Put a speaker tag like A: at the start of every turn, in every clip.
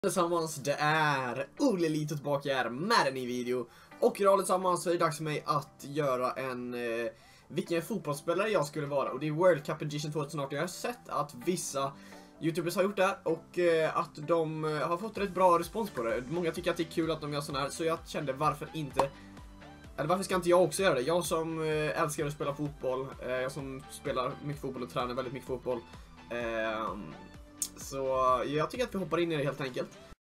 A: Allesammans, det är Olle Lito tillbaka här med en ny video. Och idag allesammans så är det dags för mig att göra en vilken fotbollsspelare jag skulle vara. Och det är World Cup Edition 2018. Jag har sett att vissa YouTubers har gjort det och att de har fått rätt bra respons på det. Många tycker att det är kul att de gör sån här, så jag kände varför ska inte jag också göra det? Jag som älskar att spela fotboll, jag som spelar mycket fotboll och tränar väldigt mycket fotboll. Så jag tycker att vi hoppar in i det helt enkelt.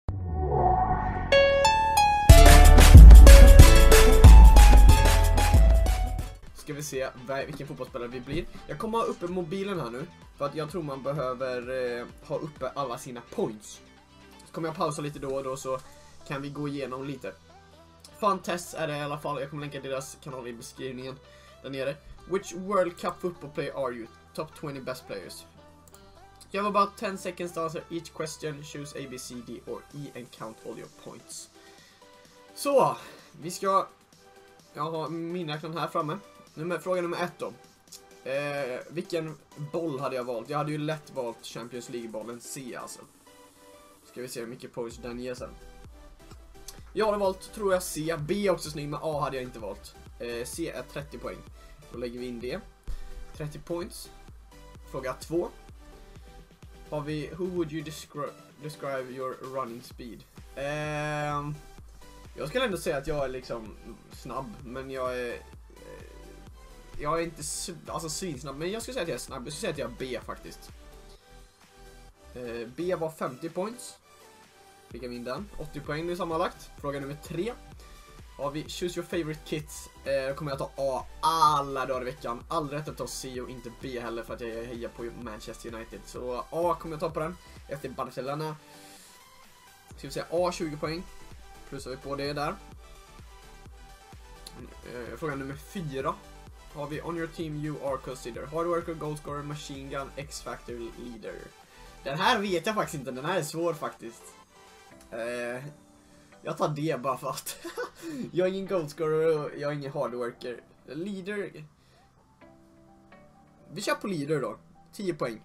A: Ska vi se vilken fotbollsspelare vi blir. Jag kommer ha uppe mobilen här nu, för att jag tror man behöver ha uppe alla sina points. Så kommer jag pausa lite då och då, så kan vi gå igenom lite. Fun tests är det i alla fall. Jag kommer länka deras kanal i beskrivningen där nere. Which World Cup football player are you? Top 20 best players. You have about 10 seconds to answer each question. Choose A, B, C, D or E and count all your points. Så, vi ska... Jag har min räknaren här framme. Fråga nummer 1 då. Vilken boll hade jag valt? Jag hade ju lätt valt Champions League-bollen C alltså. Ska vi se hur mycket points den ger sen. Jag hade valt, tror jag, C. B är också snygg, men A hade jag inte valt. C är 30 poäng. Då lägger vi in det. 30 points. Fråga 2. Har vi, who would you describe your running speed? Jag skulle ändå säga att jag är liksom snabb, men jag är inte alltså svinsnabb, men jag skulle säga att jag är snabb. Jag skulle säga att jag är B faktiskt. B var 50 points. Fick jag in den. 80 poäng nu sammanlagt. Fråga nummer 3. Har vi choose your favorite kits. Kommer jag ta A alla dagar i veckan. Aldrig rätt att ta C och inte B heller, för att jag hejar på Manchester United. Så A kommer jag ta på den. Efter Barcelona. Ska vi säga A 20 poäng. Plussar vi på det där. Fråga nummer 4. Har vi on your team you are considered hard worker, goal scorer, machine gun, X-factor, leader. Den här vet jag faktiskt inte. Den här är svår faktiskt. Jag tar det bara för att jag är ingen goalscorer och jag är ingen hardworker. Leader. Vi kör på leader då. 10 poäng.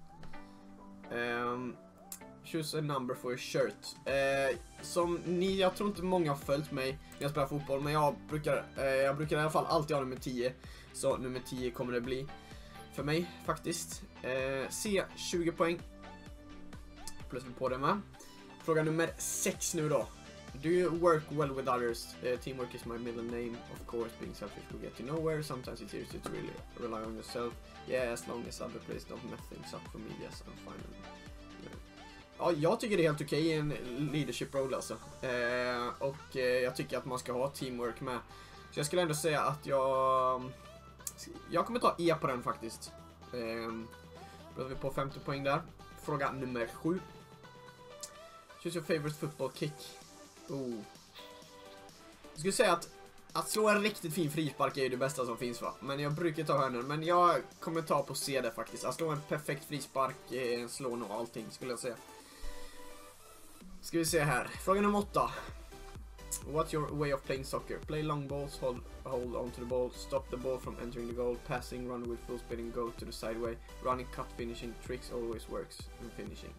A: Choose a number for your shirt. Som ni, jag tror inte många har följt mig när jag spelar fotboll, men jag brukar i alla fall alltid ha nummer 10. Så nummer 10 kommer det bli för mig faktiskt. C 20 poäng. Plus på det med. Fråga nummer 6 nu då. Do you work well with others? Teamwork is my middle name. Of course, being selfish will get you nowhere. Sometimes it's easier to really rely on yourself. Yeah, as long as other players don't mess things up for me, yes, I'm fine. Ja, jag tycker det är helt okej i en leadership role alltså. Och jag tycker att man ska ha teamwork med. Så jag skulle ändå säga att jag kommer ta E på den faktiskt. Då är vi på 50 poäng där. Fråga nummer 7. Choose your favorite football kick. Jag skulle säga att slå en riktigt fin frispark är ju det bästa som finns, va? Men jag brukar ta hörnor. Men jag kommer ta på C där faktiskt. Att slå en perfekt frispark slår nog allting, skulle jag säga. Ska vi se här. Fråga nummer 8. What's your way of playing soccer? Play long balls, hold on to the ball, stop the ball from entering the goal, passing, run with full speed and go to the sideway, running, cut, finishing, tricks always works in finishing.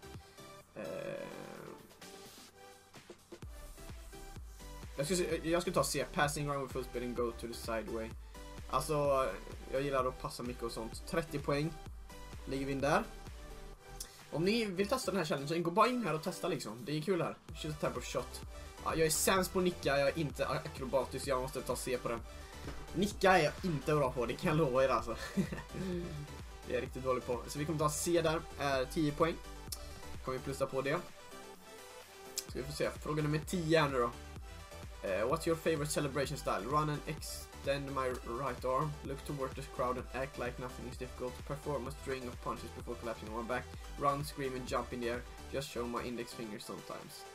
A: Jag skulle ta C. Passing, run with full speed and go to the sideway. Alltså, jag gillar att passa mycket och sånt. 30 poäng. Ligger vi in där. Om ni vill testa den här challengen, gå bara in här och testa liksom. Det är kul här. Shoot a type of shot. Ja, jag är sämst på nicka. Jag är inte akrobatisk. Jag måste ta C på den. Nicka är jag inte bra på. Det kan jag lova er alltså. Det är jag riktigt dålig på. Så vi kommer ta C där. 10 poäng. Kommer vi plussa på det. Så vi får se. Fråga nummer 10 här nu då. What's your favorite celebration style? Run and extend my right arm. Look toward the crowd and act like nothing is difficult. Perform a string of punches before collapsing on my back. Run, scream and jump in the air. Just show my index finger sometimes.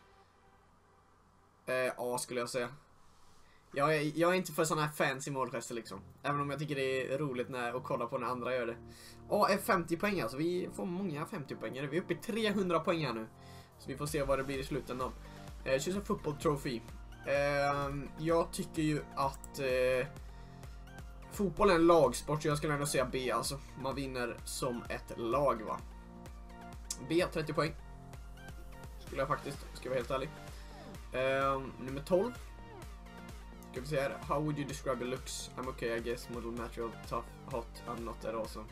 A: A skulle jag säga. Jag är inte för såna här fancy målgester liksom. Även om jag tycker det är roligt att kolla på när andra gör det. A är 50 poäng alltså. Vi får många 50 poäng. Vi är uppe i 300 poäng här nu. Så vi får se vad det blir i slutändan. Choose a football trophy. Jag tycker ju att fotboll är en lagsport, så jag skulle ändå säga B alltså. Man vinner som ett lag, va. B 30 poäng. skulle jag faktiskt, ska jag vara helt ärlig. Nummer 12. Ska vi se här. How would you describe your looks? I'm okay, I guess. Model, natural, tough, hot, I'm not that awesome.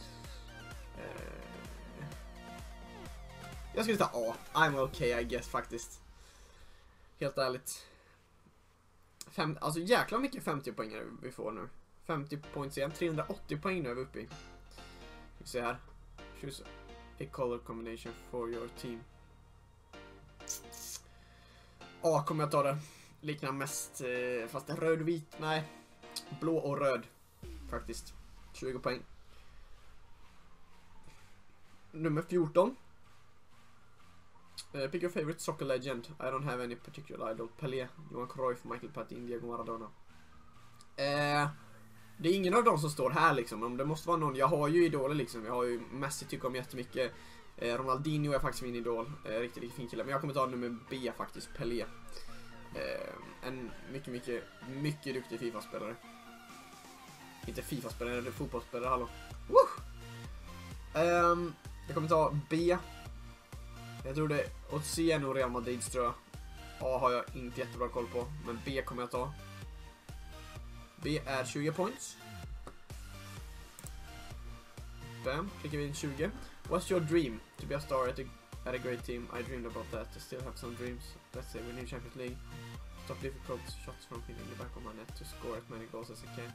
A: Jag skulle säga A. I'm okay, I guess, faktiskt. Helt ärligt. Alltså jäkla mycket 50 poängare vi får nu. 50 points igen. 380 poäng nu är vi uppe i. Vi ser här. Choose a color combination for your team. A kommer jag ta det. Liknar mest, fast röd-vit, nej. Blå och röd, faktiskt. 20 poäng. Nummer 14. Pick your favorite soccer legend. I don't have any particular idol. Pelé, Johan Cruyff, Michael Platini, Diego Maradona. Det är ingen av dem som står här liksom. Om det måste vara någon. Jag har ju idoler liksom. Jag har ju Messi, tycker om jättemycket. Ronaldinho är faktiskt min idol. Riktigt fin kille. Men jag kommer ta nummer B faktiskt. Pelé. En mycket duktig FIFA-spelare. Inte FIFA-spelare, det är fotbollsspelare, hallå. Jag kommer ta B. Jag tror det är åt C och Real Madrid, tror jag. A har jag inte jättebra koll på, men B kommer jag ta. B är 20 points. Bam, klickar vi in 20. What's your dream? To be a star at a great team. I dreamed about that. I still have some dreams. Let's say we need Champions League. Stop difficult shots from hitting the back of my net to score as many goals as I can.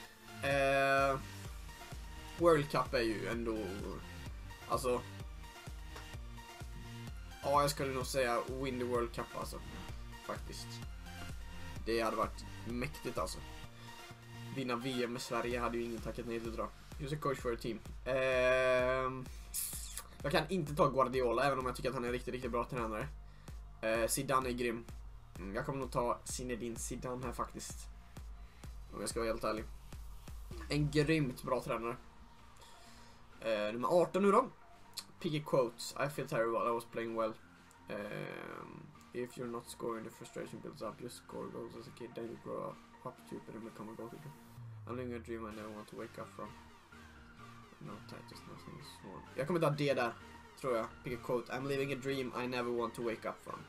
A: World Cup är ju ändå, alltså, ja, jag skulle nog säga win the World Cup, alltså, faktiskt. Det hade varit mäktigt, alltså. Vinna VM med Sverige hade ju ingen tackat nej till att dra. Who's a coach for a team? Jag kan inte ta Guardiola, även om jag tycker att han är en riktigt bra tränare. Zidane är grym. Jag kommer nog ta Zinedine Zidane här faktiskt, om jag ska vara helt ärlig. En grymt bra tränare. Nummer 18 nu då. Piggy quotes. I feel terrible, I was playing well. If you're not scoring, the frustration builds up. You score goals as a kid, then you grow up stupid and become a goalkeeper. I'm living a dream I never want to wake up from. No, Titus, nothing is wrong. Jag kommer ta det där, tror jag. Piggy quote. I'm living a dream I never want to wake up from.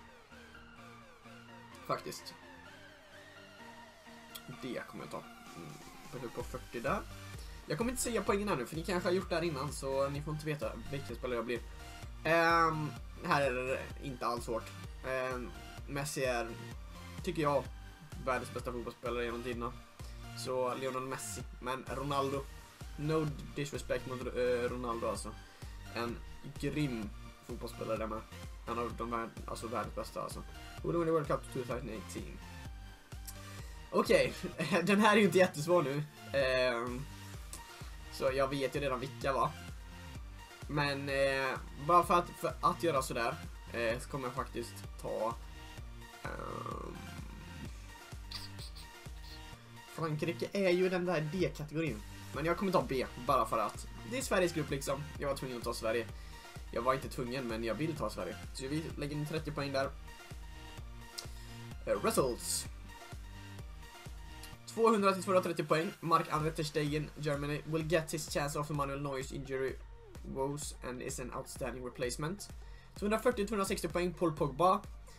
A: Faktiskt. Det kommer jag ta. På 40 där. Jag kommer inte säga poängen här nu, för ni kanske har gjort det här innan, så ni får inte veta vilken spelare jag blir. Här är det inte alls svårt. Messi är, tycker jag, världens bästa fotbollsspelare genom tiderna. Så Lionel Messi. Men Ronaldo, no disrespect mot Ronaldo, alltså. En grym fotbollsspelare där med. En av de världens bästa, alltså. Who won the World Cup 2018? Okej, den här är ju inte jättesvår nu. Så jag vet ju redan vilka, va. Men bara för att göra sådär, så kommer jag faktiskt ta Frankrike är ju den där D-kategorin. Men jag kommer ta B, bara för att det är Sveriges grupp liksom. Jag var tvungen att ta Sverige. Jag var inte tvungen, men jag vill ta Sverige. Så vi lägger in 30 poäng där. Results. 200-230 poäng. Marc-André ter Stegen, Germany, will get his chance of Manuel Neuer's injury woes and is an outstanding replacement. 240-260 poäng. Paul Pogba.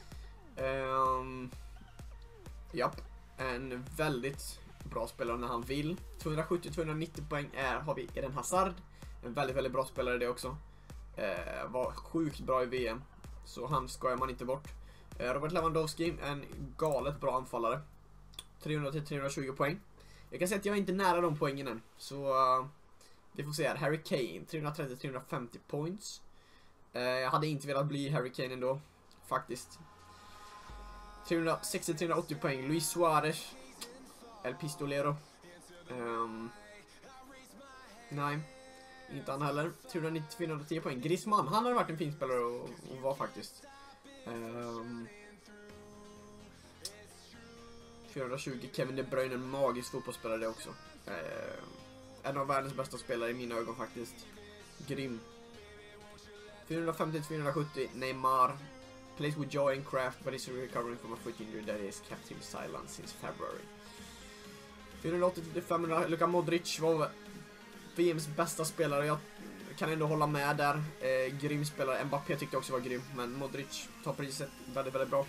A: Japp. En väldigt bra spelare när han vill. 270-290 poäng har vi Eden Hazard. En väldigt bra spelare det också. Var sjukt bra i VM. Så han skojar man inte bort. Robert Lewandowski, en galet bra anfallare. 300-320 poäng. Jag kan säga att jag är inte nära de poängen än. Så vi får se här. Harry Kane, 330-350 points. Jag hade inte velat bli Harry Kane ändå, faktiskt. 360-380 poäng. Luis Suarez, El Pistolero. Nej, inte han heller. 390-410 poäng. Griezmann, han har varit en fin spelare och var faktiskt. 420. Kevin De Bruyne, en magisk fotbollsspelare det också. En av världens bästa spelare i mina ögon faktiskt. Grym. 450-470. Neymar. Plays with joy and craft, but is recovering from a foot injury that is kept him silent since February. 480-500. Luka Modric var VMs bästa spelare. Jag kan ändå hålla med där. Grym spelare. Mbappé tyckte också var grym, men Modric tar priset väldigt, väldigt bra.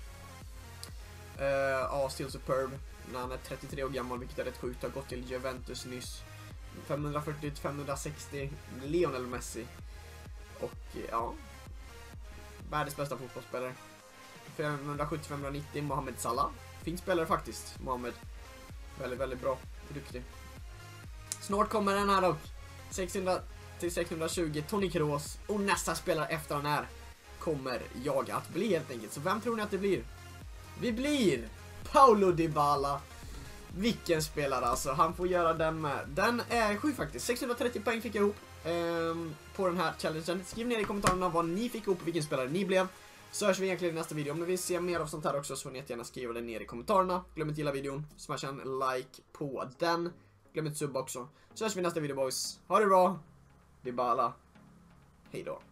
A: Still superb när han är 33 år gammal, vilket är rätt sjukt. Har gått till Juventus nyss. 540-560 Lionel Messi. Och ja, världens bästa fotbollsspelare. 570-590 Mohamed Salah. Fin spelare faktiskt, Mohamed. Väldigt, väldigt bra. Duktig. Snart kommer den här dock. 600-620 Toni Kroos. Och nästa spelare efter den här kommer jag att bli helt enkelt. Så vem tror ni att det blir? Vi blir Paulo Dybala. Vilken spelare alltså. Han får göra den med. Den är sjuk faktiskt. 630 poäng fick jag ihop på den här challengen. Skriv ner i kommentarerna vad ni fick ihop och vilken spelare ni blev. Så hörs vi egentligen i nästa video. Om ni vill se mer av sånt här också så får ni jättegärna skriva det ner i kommentarerna. Glöm inte gilla videon. Smasha en like på den. Glöm inte subba också. Så hörs vi i nästa video boys. Ha det bra. Dybala. Hej då.